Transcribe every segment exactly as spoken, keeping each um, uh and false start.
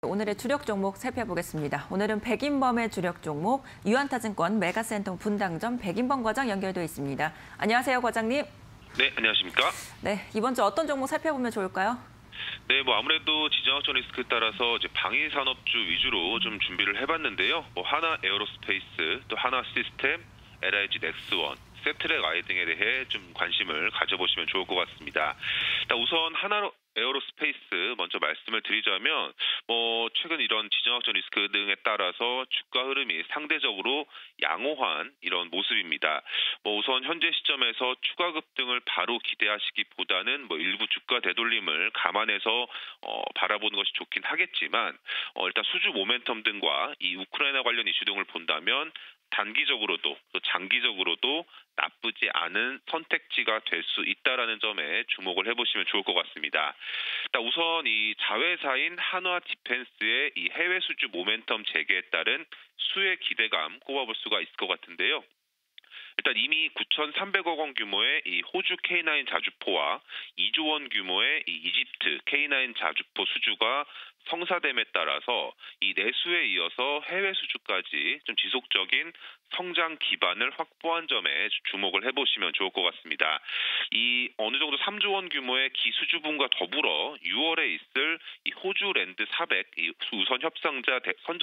오늘의 주력 종목 살펴보겠습니다. 오늘은 백인범의 주력 종목 유한타증권 메가센텀 분당점 백인범 과장 연결돼 있습니다. 안녕하세요, 과장님. 네, 안녕하십니까? 네, 이번 주 어떤 종목 살펴보면 좋을까요? 네, 뭐 아무래도 지정학적 리스크에 따라서 이제 방위 산업주 위주로 좀 준비를 해봤는데요. 뭐 하나 에어로스페이스, 또 하나 시스템, 엘아이지 넥스원, 세트랙 아이 등에 대해 좀 관심을 가져보시면 좋을 것 같습니다. 우선 하나 에어로스페이스 먼저 말씀을 드리자면 뭐 최근 이런 지정학적 리스크 등에 따라서 주가 흐름이 상대적으로 양호한 이런 모습입니다. 뭐 우선 현재 시점에서 추가 급등을 바로 기대하시기보다는 뭐 일부 주가 되돌림을 감안해서 어, 바라보는 것이 좋긴 하겠지만 어, 일단 수주 모멘텀 등과 이 우크라이나 관련 이슈 등을 본다면 단기적으로도 또 장기적으로도 나쁘지 않은 선택지가 될 수 있다라는 점에 주목을 해보시면 좋을 것 같습니다. 일단 우선 이 자회사인 한화 디펜스의 이 해외 수주 모멘텀 재개에 따른 수혜 기대감 꼽아볼 수가 있을 것 같은데요. 일단 이미 구천삼백억 원 규모의 이 호주 케이 나인 자주포와 이조 원 규모의 이 이집트 케이 나인 자주포 수주가 성사됨에 따라서 이 내수에 이어서 해외 수주까지 좀 지속적인 성장 기반을 확보한 점에 주목을 해보시면 좋을 것 같습니다. 이 어느 정도 삼조 원 규모의 기수주분과 더불어 유월에 있을 이 호주 랜드 사백 이 우선 협상자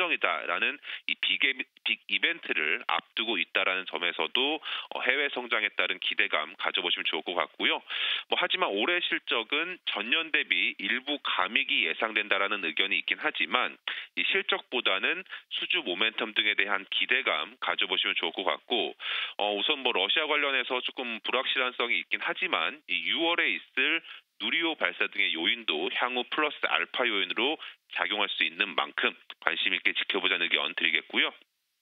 선정이다라는 이 빅, 빅 이벤트를 앞두고 있다라는 점에서도 해외 성장에 따른 기대감 가져보시면 좋을 것 같고요. 뭐 하지만 올해 실적은 전년 대비 일부 감익이 예상된다라는 의견이 있긴 하지만 이 실적보다는 수주 모멘텀 등에 대한 기대감 가져보시면 좋을 것 같고 어, 우선 뭐 러시아 관련해서 조금 불확실한성이 있긴 하지만 이 유월에 있을 누리호 발사 등의 요인도 향후 플러스 알파 요인으로 작용할 수 있는 만큼 관심 있게 지켜보자는 의견 드리겠고요.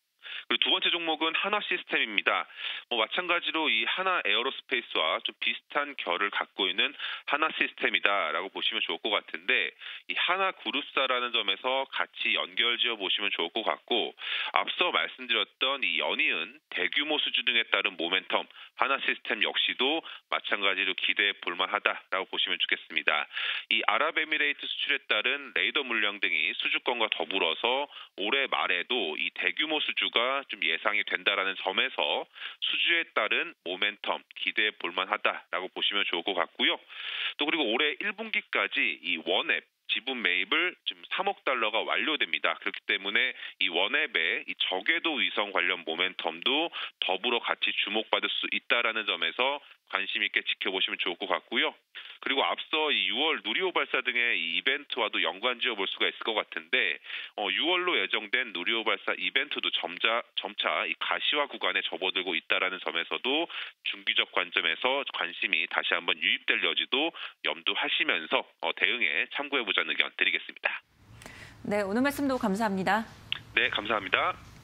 그리고 두 번째 종목은 하나 시스템입니다. 뭐 마찬가지로 이 하나 에어로스페이스와 좀 비슷한 결을 갖고 있는 하나 시스템이다라고 보시면 좋을 것 같은데 이 하나 그룹사라는 점에서 같이 연결지어 보시면 좋을 것 같고 앞서 말씀드렸던 이 연이은 대규모 수주 등에 따른 모멘텀 하나 시스템 역시도 마찬가지로 기대해 볼만하다라고 보시면 좋겠습니다. 이 아랍에미레이트 수출에 따른 레이더 물량 등이 수주권과 더불어서 올해 말에도 이 대규모 수주가 좀 예상이 된다라는 점에서 수주에 따른 모멘텀 기대해 볼만하다라고 보시면 좋을 것 같고요. 또 그리고 올해 일 분기까지 이 원앱 지분 매입을 지금 삼억 달러가 완료됩니다. 그렇기 때문에 이 원앱의 이 저궤도 위성 관련 모멘텀도 더불어 같이 주목받을 수 있다라는 점에서 관심 있게 지켜보시면 좋을 것 같고요. 그리고 앞서 이 유월 누리호 발사 등의 이 이벤트와도 연관지어 볼 수가 있을 것 같은데 어, 유월로 예정된 누리호 발사 이벤트도 점차 점차 이 가시화 구간에 접어들고 있다라는 점에서도 중기적 관점에서 관심이 다시 한번 유입될 여지도 염두하시면서 어, 대응에 참고해보자는 의견 드리겠습니다. 네, 오늘 말씀도 감사합니다. 네, 감사합니다.